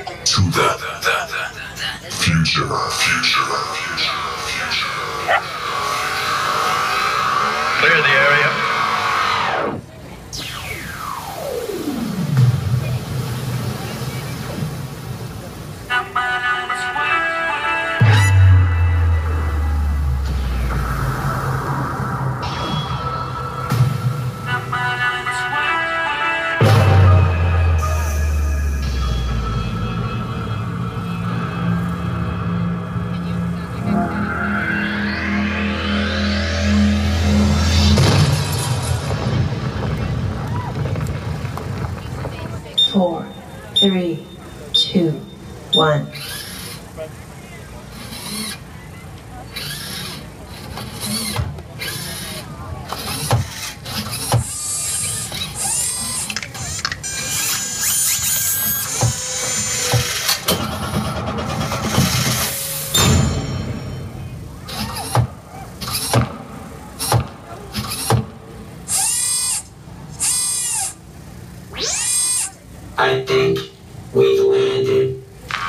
to the future. Clear the area. Four, three, two, one. I think we've landed.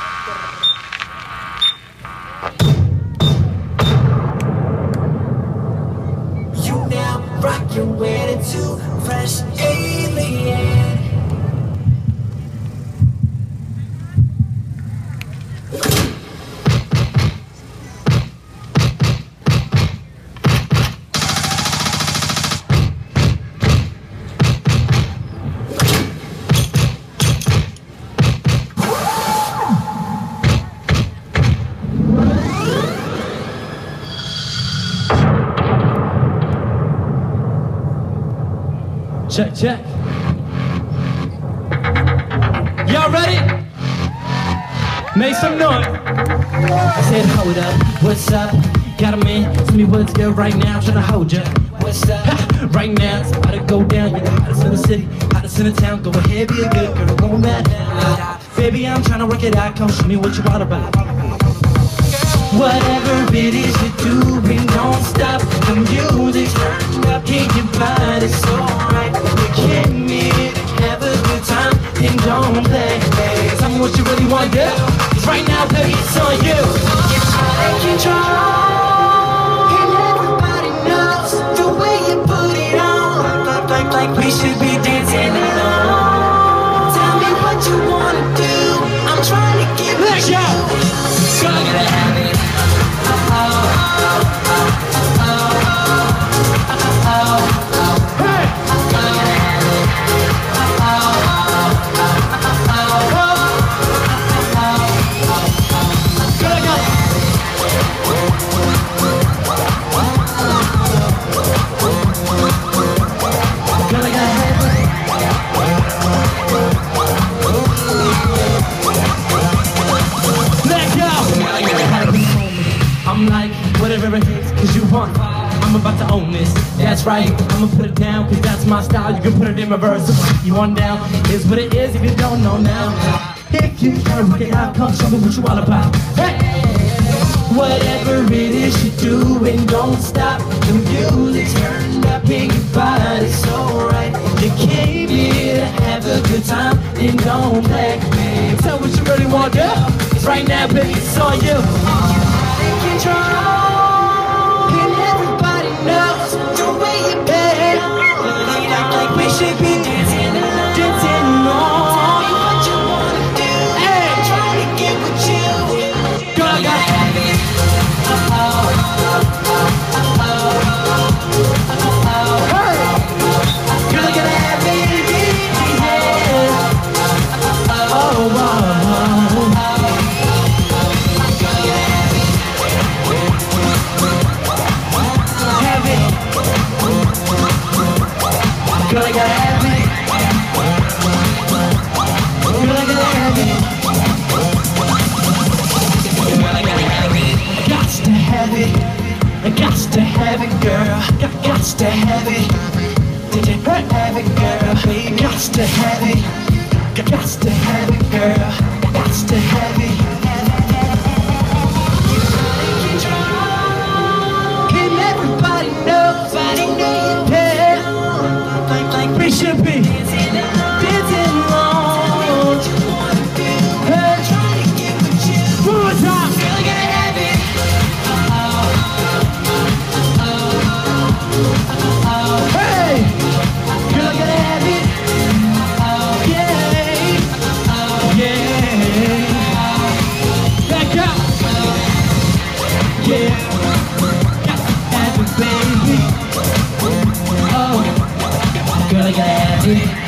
You now rock your way into fresh alien. Check, check. Y'all ready? Make some noise. I said, hold up, what's up? Got a man, tell me what's good right now, tryna hold ya. What's up? Ha, right now, it's about to go down. You're the hottest in the city, hottest in the town. Go ahead, be a good girl, go mad now. Baby, I'm tryna work it out, come show me what you all about. Whatever it is you're doing, don't stop. The music's turned up, can't you find it so right? You came here to have a good time, then don't play. Tell me what you really want to do, 'cause right now, baby, it's on you. You're out of control, and everybody knows the way you put it on. Like we should be dancing alone. Tell me what you want to do, I'm trying to give it to you. Gotta have it. I'm like, whatever it takes, 'cause you want. I'm about to own this, that's right. I'ma put it down, 'cause that's my style. You can put it in reverse. You on down, is what it is if you don't know now. If you can't work it out, come show me what you all about. Hey! Whatever it is you do, and don't stop. The music's turned up and your body's so right. You came here to have a good time, then don't play. Tell what you really want to do, 'cause right now, baby, it's on you. Control, and everybody knows the way you play. Like we should be dancing along. Tell me what you wanna do. Hey, I'm trying to get with you. Girl, I gotta have it. Hey, girl, I gotta have it. Yeah. Oh, girl, I gotta have it. Girl, I gotta have it. Girl, I gotta have it. Gots to have it. I gots to have it, girl. Gots to have it. Did you have it, girl? Gots to have it. Gots to have it, girl. Gots to have it. And everybody knows, yeah. Like we should be dancing alone. Hey. yeah. Got to have it, baby. Oh, girl, I gotta have it.